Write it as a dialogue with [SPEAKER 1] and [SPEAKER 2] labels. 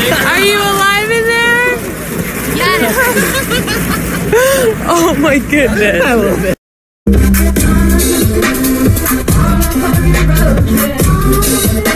[SPEAKER 1] Are you alive in there?
[SPEAKER 2] Yes.
[SPEAKER 1] Oh my goodness.
[SPEAKER 3] I love it.